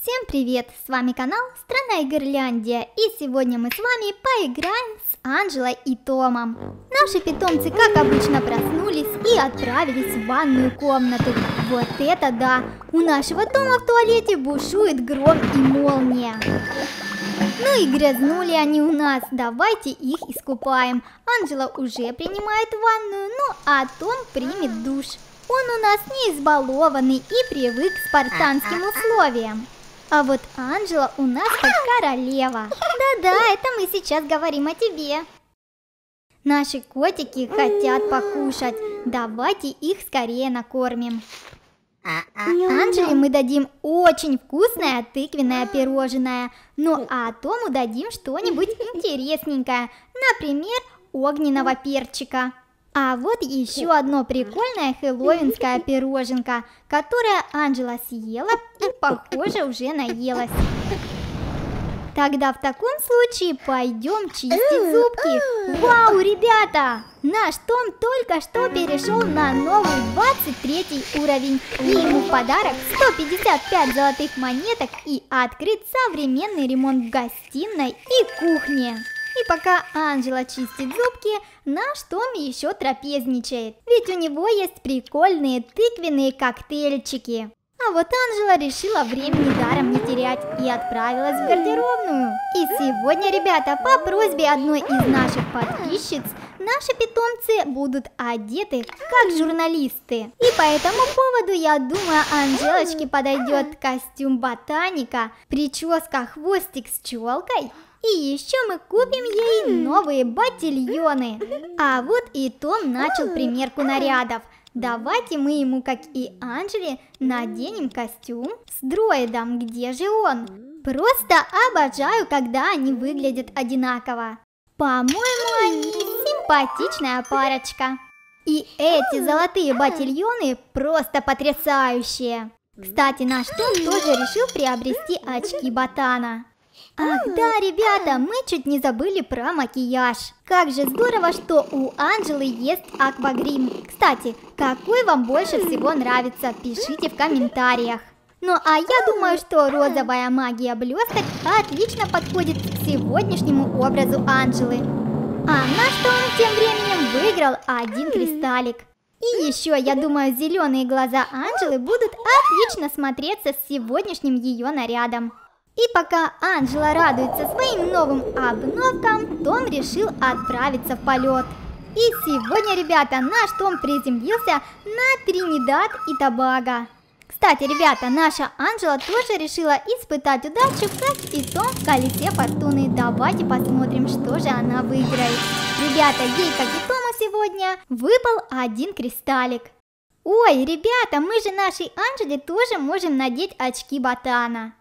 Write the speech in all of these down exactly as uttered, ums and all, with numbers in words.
Всем привет! С вами канал Страна Игрляндия, и сегодня мы с вами поиграем с Анжелой и Томом. Наши питомцы, как обычно, проснулись и отправились в ванную комнату. Вот это да! У нашего Тома в туалете бушует гром и молния. Ну и грязнули они у нас, давайте их искупаем. Анжела уже принимает ванную, ну а Том примет душ. Он у нас не избалованный и привык к спартанским условиям. А вот Анжела у нас как королева. Да-да, это мы сейчас говорим о тебе. Наши котики хотят покушать. Давайте их скорее накормим. Анжеле мы дадим очень вкусное тыквенное пирожное. Ну а Тому дадим что-нибудь интересненькое. Например, огненного перчика. А вот еще одно прикольное хэллоуинское пироженка, которое Анжела съела и, похоже, уже наелась. Тогда в таком случае пойдем чистить зубки. Вау, ребята! Наш Том только что перешел на новый двадцать третий уровень. И ему в подарок сто пятьдесят пять золотых монеток и открыт современный ремонт в гостиной и кухне. И пока Анжела чистит зубки, наш Том еще трапезничает. Ведь у него есть прикольные тыквенные коктейльчики. А вот Анжела решила времени даром не терять и отправилась в гардеробную. И сегодня, ребята, по просьбе одной из наших подписчиц, наши питомцы будут одеты как журналисты. И по этому поводу, я думаю, Анжелочке подойдет костюм ботаника, прическа, хвостик с челкой. И еще мы купим ей новые ботильоны. А вот и Том начал примерку нарядов. Давайте мы ему, как и Анжеле, наденем костюм с дроидом. Где же он? Просто обожаю, когда они выглядят одинаково. По-моему, они симпатичная парочка. И эти золотые ботильоны просто потрясающие. Кстати, наш Том тоже решил приобрести очки ботана. Ах да, ребята, мы чуть не забыли про макияж. Как же здорово, что у Анжелы есть аквагрим. Кстати, какой вам больше всего нравится, пишите в комментариях. Ну а я думаю, что розовая магия блесток отлично подходит к сегодняшнему образу Анжелы. А наш Том тем временем выиграл один кристаллик. И еще, я думаю, зеленые глаза Анжелы будут отлично смотреться с сегодняшним ее нарядом. И пока Анжела радуется своим новым обновкам, Том решил отправиться в полет. И сегодня, ребята, наш Том приземлился на Тринидад и Тобаго. Кстати, ребята, наша Анжела тоже решила испытать удачу, как и Том в колесе фортуны. Давайте посмотрим, что же она выиграет. Ребята, ей, как и Тому сегодня, выпал один кристаллик. Ой, ребята, мы же нашей Анжеле тоже можем надеть очки ботана.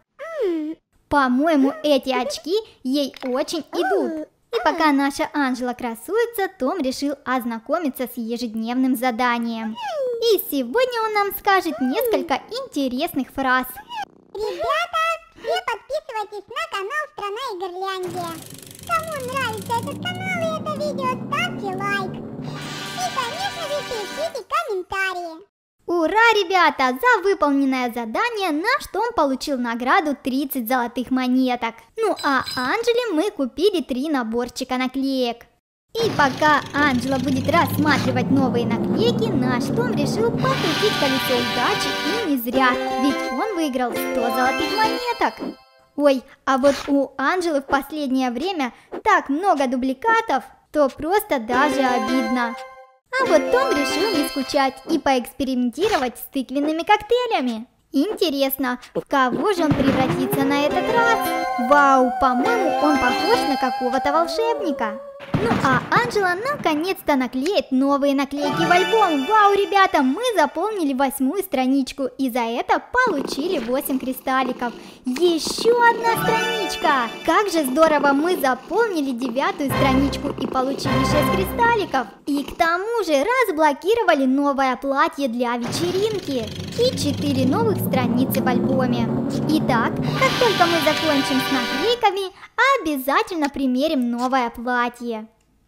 По-моему, эти очки ей очень идут. И пока наша Анжела красуется, Том решил ознакомиться с ежедневным заданием. И сегодня он нам скажет несколько интересных фраз. Ребята, все подписывайтесь на канал Страна Игрляндия. Кому нравится этот канал и это видео, ставьте лайк. И, конечно же, пишите комментарии. Ура, ребята! За выполненное задание наш Том получил награду тридцать золотых монеток. Ну а Анжеле мы купили три наборчика наклеек. И пока Анжела будет рассматривать новые наклейки, наш Том решил покрутить колесо удачи, и не зря, ведь он выиграл сто золотых монеток. Ой, а вот у Анжелы в последнее время так много дубликатов, то просто даже обидно. А вот Том решил не скучать и поэкспериментировать с тыквенными коктейлями. Интересно, в кого же он превратится на этот раз? Вау, по-моему, он похож на какого-то волшебника. Ну а Анжела наконец-то наклеит новые наклейки в альбом. Вау, ребята, мы заполнили восьмую страничку и за это получили восемь кристалликов. Еще одна страничка! Как же здорово, мы заполнили девятую страничку и получили шесть кристалликов. И к тому же разблокировали новое платье для вечеринки и четыре новых страницы в альбоме. Итак, как только мы закончим с наклейками, обязательно примерим новое платье.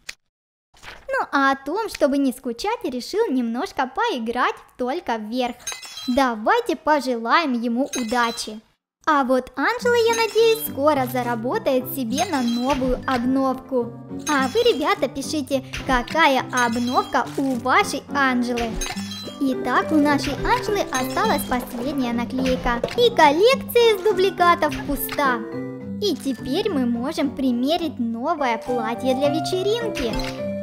Ну а о том, чтобы не скучать, решил немножко поиграть в только вверх. Давайте пожелаем ему удачи. А вот Анжела, я надеюсь, скоро заработает себе на новую обновку. А вы, ребята, пишите, какая обновка у вашей Анжелы. Итак, у нашей Анжелы осталась последняя наклейка. И коллекция из дубликатов пуста. И теперь мы можем примерить новое платье для вечеринки.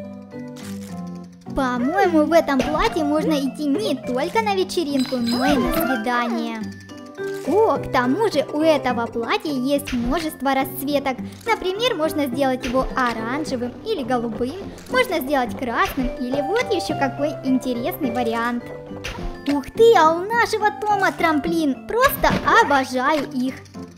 По-моему, в этом платье можно идти не только на вечеринку, но и на свидание. О, к тому же у этого платья есть множество расцветок. Например, можно сделать его оранжевым или голубым, можно сделать красным или вот еще какой интересный вариант. Ух ты, а у нашего Тома трамплин, просто обожаю их.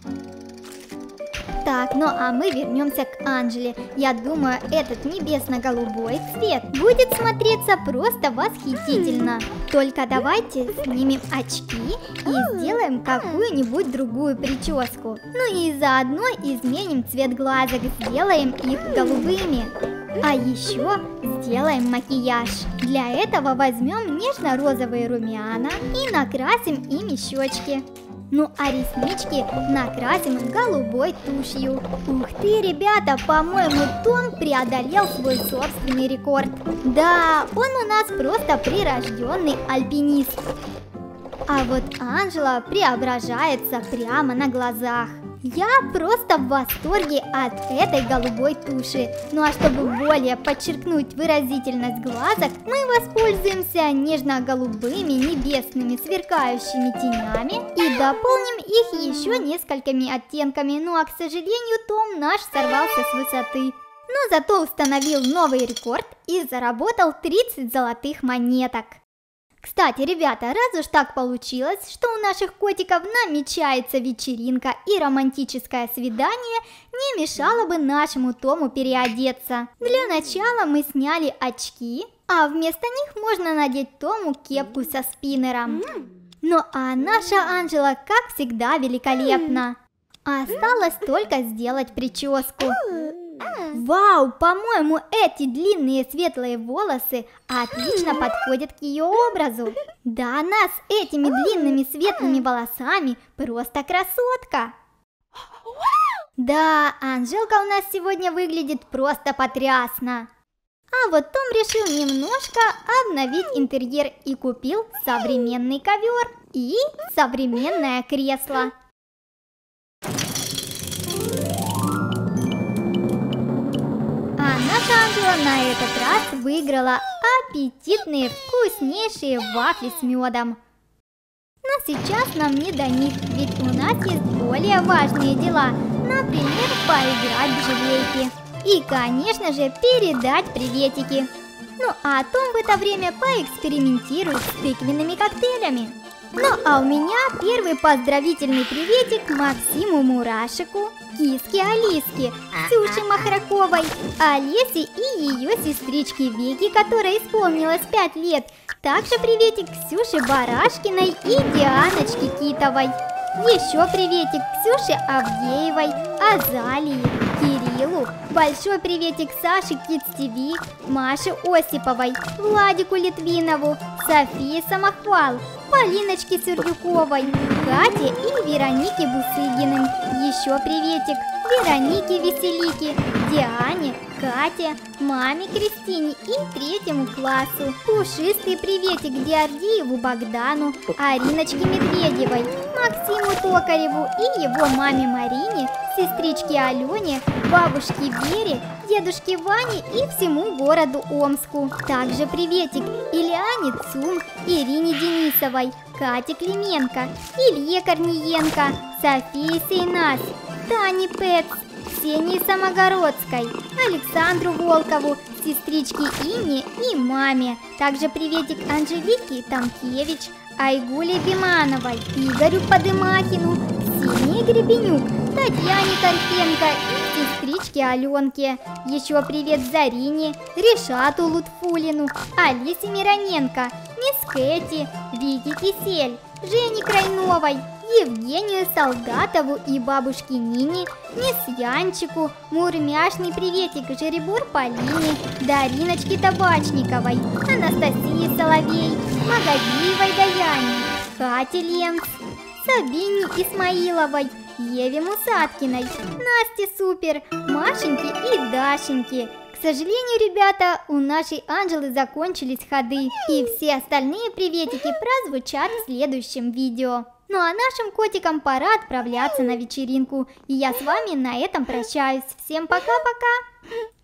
Так, ну а мы вернемся к Анжеле. Я думаю, этот небесно-голубой цвет будет смотреться просто восхитительно. Только давайте снимем очки и сделаем какую-нибудь другую прическу. Ну и заодно изменим цвет глазок, сделаем их голубыми. А еще сделаем макияж. Для этого возьмем нежно-розовые румяна и накрасим ими щечки. Ну а реснички накрасим голубой тушью. Ух ты, ребята, по-моему, Том преодолел свой собственный рекорд. Да, он у нас просто прирожденный альпинист. А вот Анжела преображается прямо на глазах. Я просто в восторге от этой голубой туши. Ну а чтобы более подчеркнуть выразительность глазок, мы воспользуемся нежно-голубыми небесными сверкающими тенями и дополним их еще несколькими оттенками. Ну а, к сожалению, Том наш сорвался с высоты. Но зато установил новый рекорд и заработал тридцать золотых монеток. Кстати, ребята, раз уж так получилось, что у наших котиков намечается вечеринка и романтическое свидание, не мешало бы нашему Тому переодеться. Для начала мы сняли очки, а вместо них можно надеть Тому кепку со спиннером. Ну а наша Анжела, как всегда, великолепна. Осталось только сделать прическу. Вау, по-моему, эти длинные светлые волосы отлично подходят к ее образу. Да она с этими длинными светлыми волосами просто красотка. Да, Анжелка у нас сегодня выглядит просто потрясно. А вот Том решил немножко обновить интерьер и купил современный ковер и современное кресло. Наша Анжела на этот раз выиграла аппетитные, вкуснейшие вафли с медом. Но сейчас нам не до них, ведь у нас есть более важные дела. Например, поиграть в желейки. И, конечно же, передать приветики. Ну а Том в это время поэкспериментирует с тыквенными коктейлями. Ну а у меня первый поздравительный приветик Максиму Мурашику, киске Алиске, Ксюше Махраковой, Олесе и ее сестричке Вике, которой исполнилось пять лет. Также приветик Ксюше Барашкиной и Дианочке Китовой. Еще приветик Ксюше Авдеевой, Азалии, Кириллу. Большой приветик Саше Kids ти ви, Маше Осиповой, Владику Литвинову, Софии Самохвал, Полиночке Сердюковой, Кате и Веронике Бусыгиным. Еще приветик Веронике Веселике, Диане, Кате, маме Кристине и третьему классу. Пушистый приветик Диардиеву Богдану, Ариночке Медведевой, Максиму Токареву и его маме Марине, сестричке Алене, бабушке Вере, дедушке Ване и всему городу Омску. Также приветик Ильяне Цум, Ирине Денисовой, Кате Клименко, Илье Корниенко, Софии Сейнас, Тане Пэтс, Ксении Самогородской, Александру Волкову, сестричке Инне и маме. Также приветик Анжелике Тамкевич, Айгуле Бимановой, Игорю Подымахину, Ксении Гребенюк, Татьяне Карпенко и сестричке Аленке. Еще привет Зарине, Ришату Лутфулину, Алисе Мироненко, Мисс Кэти, Вике Кисель, Жене Крайновой, Евгению Солдатову и бабушке Нине, Мисс Янчику, мурмяшный приветик Жеребур Полине, Дариночке Табачниковой, Анастасии Соловей, Магадиевой Даяне, Кате Ленц, Сабине Исмаиловой, Еве Мусаткиной, Насте Супер, Машеньке и Дашеньке. К сожалению, ребята, у нашей Анжелы закончились ходы, и все остальные приветики прозвучат в следующем видео. Ну а нашим котикам пора отправляться на вечеринку, и я с вами на этом прощаюсь. Всем пока-пока!